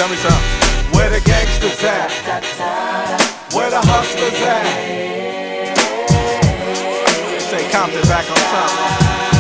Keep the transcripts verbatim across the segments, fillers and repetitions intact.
Tell me something. Where the gangsters at? Where the hustlers at? Say Compton back on top.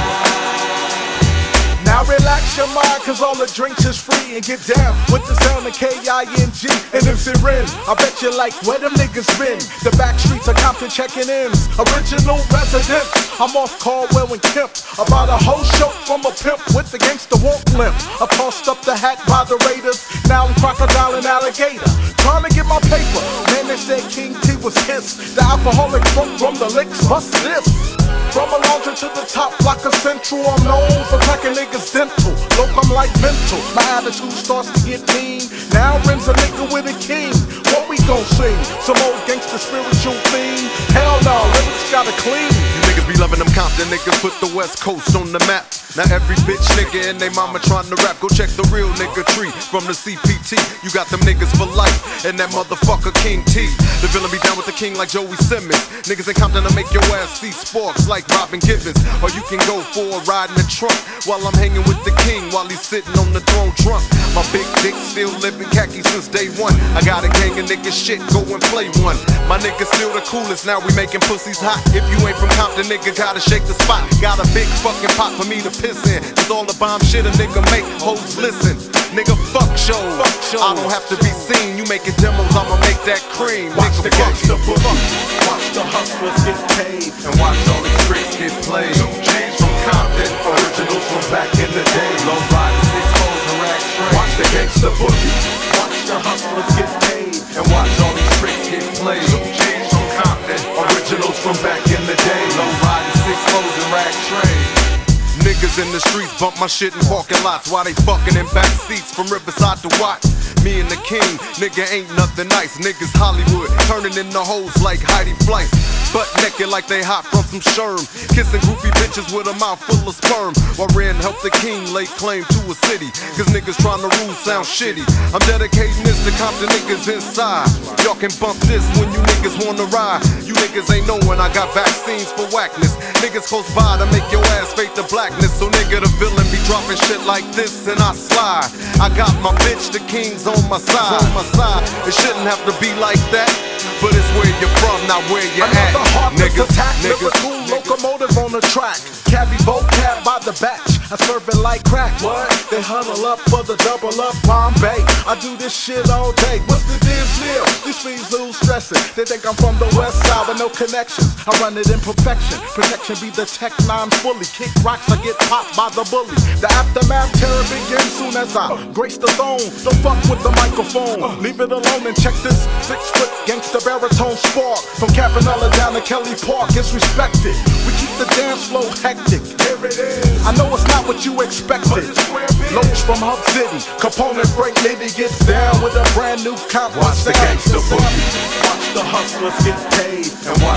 Now relax your mind, cause all the drinks is free. And get down with the sound of K I N G and M C Ren. I bet you like where them niggas been. The back streets of Compton checking ins. Original residents. I'm off Caldwell and Kemp. About a whole show from a pimp with the gangster walk limp. I tossed up the hat by the Raiders. Now I'm crocodile and alligator. Trying to get my paper. Man, they said King T was his. The alcoholic drunk from the licks. Bust this. From a laundry to the top block of Central, I'm known for cracking niggas dental. Look, I'm like mental. My attitude starts to get mean. Now Ren's a nigga with a king. What we gon' sing? Some old gangster spiritual theme? Hell no, lyrics gotta clean. You niggas be loving them Compton niggas, put the West Coast on the map. Now every bitch nigga and they mama trying to rap. Go check the real nigga tree from the C P T. You got them niggas for life and that motherfucker King T. The villain be down with the king like Joey Simmons. Niggas in Compton to make your ass see sparks like Robin Givens. Or you can go for a ride in the trunk while I'm hanging with the king while he's sitting on the throne drunk. My big dick still living khaki since day one. I got a gang of niggas shit, go and play one. My niggas still the coolest, now we making pussies hot. If you ain't from Compton, nigga, gotta shake the spot. Got a big fucking pot for me to piss in. Cause all the bomb shit a nigga make, hoes listen. Nigga, fuck shows. Fuck shows. I don't have to be seen. You making demos, I'ma make that cream. Watch nigga, the gangster boogie. Watch the hustlers get paid. and watch all these tricks get played. Two G's from Compton, Originals from back in the day. low riders, six foes and rack train. Watch the gangster boogie. Watch the hustlers get paid. and watch all these tricks get played. Two G's from Compton, Originals from back in the day. low riders, six foes and rack train. Niggas in the streets bump my shit in parking lots while they fucking in back seats from Riverside to Watts. Me and the king, nigga ain't nothing nice. Niggas Hollywood, turning into hoes like Heidi Fleiss. Butt naked like they hot from some sherm. Kissing groupie bitches with a mouth full of sperm. While Ren helped the king lay claim to a city. Cause niggas trying to rule sound shitty. I'm dedicating this to Compton niggas inside. Y'all can bump this when you niggas wanna ride. You niggas ain't knowin' I got vaccines for whackness. Niggas close by to make your ass fade to blackness. So nigga the villain be dropping shit like this and I slide. I got my bitch, the king's on my side. On my side. It shouldn't have to be like that. But it's where you're from, not where you're Another at. heartless Niggas, attack, niggas, lyrical locomotive on the track. Cabby vocab by the batch. I serve it like crack. What? They huddle up for the double up Bombay. I do this shit all day. What's the deal? These fiends lose stressing. They think I'm from the west side with no connections. I run it in perfection. Protection be the tech nine fully. Kick rocks, I get popped by the bully. The aftermath terror begins soon as I grace the throne. Don't fuck with the microphone. Leave it alone and check this six foot gangster baritone spark. From Campanella down to Kelly Park, it's respected. We keep the dance flow hectic. Here it is. I know it's not what you expected. Loach from Hub City, Component Frank Nitty gets down with a brand new Compton. Watch the Sound. gangster boogie. Watch the hustlers get paid. and watch